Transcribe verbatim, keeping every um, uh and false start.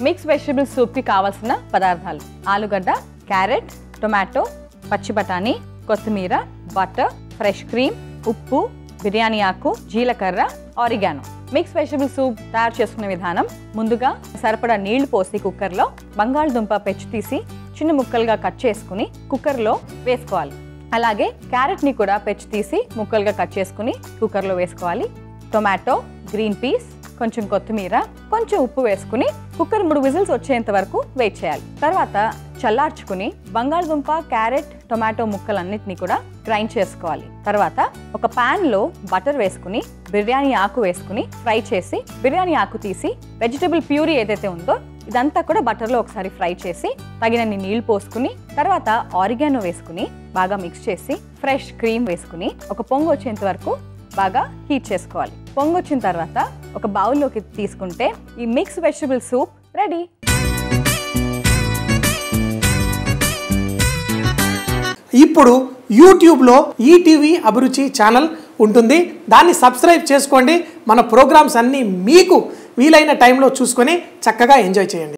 Mix vegetable soup కి కావాల్సిన పదార్థాలు ఆలుగడ్డ, క్యారెట్, టొమాటో, పచ్చి బఠానీ, కొత్తిమీర, బటర్, ఫ్రెష్ క్రీమ్, ఉప్పు, బిర్యానీ ఆకు, జీలకర్ర, ఆరిగానో. మిక్స్ వెజిటబుల్ సూప్ తయారు చేసుకునే విధానం ముందుగా సరిపడా నీళ్లు పోసి కుక్కర్లో బంగాళదుంప పెచ్చు తీసి చిన్న ముక్కలుగా కట్ చేసుకుని కుక్కర్లో వేసుకోవాలి. అలాగే క్యారెట్ని కూడా పెచ్చు తీసి ముక్కలుగా కట్ చేసుకుని కుక్కర్లో వేసుకోవాలి. టొమాటో, గ్రీన్ పీస్, కొంచెం కొత్తిమీర, కొంచెం ఉప్పు వేసుకుని కుక్కర్ మూడు విజిల్స్ వచ్చేంత వరకు వెయిట్ చేయాలి. తర్వాత చల్లార్చుకుని బంగాళదుంప, క్యారెట్, టొమాటో ముక్కలన్నిటిని కూడా గ్రైండ్ చేసుకోవాలి. తర్వాత ఒక పాన్ లో బటర్ వేసుకుని బిర్యానీ ఆకు వేసుకుని ఫ్రై చేసి బిర్యానీ ఆకు తీసి వెజిటబుల్ ప్యూరీ ఏదైతే ఉందో ఇదంతా కూడా బటర్లో ఒకసారి ఫ్రై చేసి తగినన్ని నీళ్లు పోసుకుని తర్వాత ఆరిగానో వేసుకుని బాగా మిక్స్ చేసి ఫ్రెష్ క్రీమ్ వేసుకుని ఒక పొంగు వచ్చేంత వరకు బాగా హీట్ చేసుకోవాలి. పొంగు వచ్చిన తర్వాత ఒక బౌల్లోకి తీసుకుంటే ఈ మిక్స్ వెజిటబుల్ సూప్ రెడీ. ఇప్పుడు యూట్యూబ్లో ఈటీవీ అభిరుచి ఛానల్ ఉంటుంది. దాన్ని సబ్స్క్రైబ్ చేసుకోండి. మన ప్రోగ్రామ్స్ అన్నీ మీకు వీలైన టైంలో చూసుకొని చక్కగా ఎంజాయ్ చేయండి.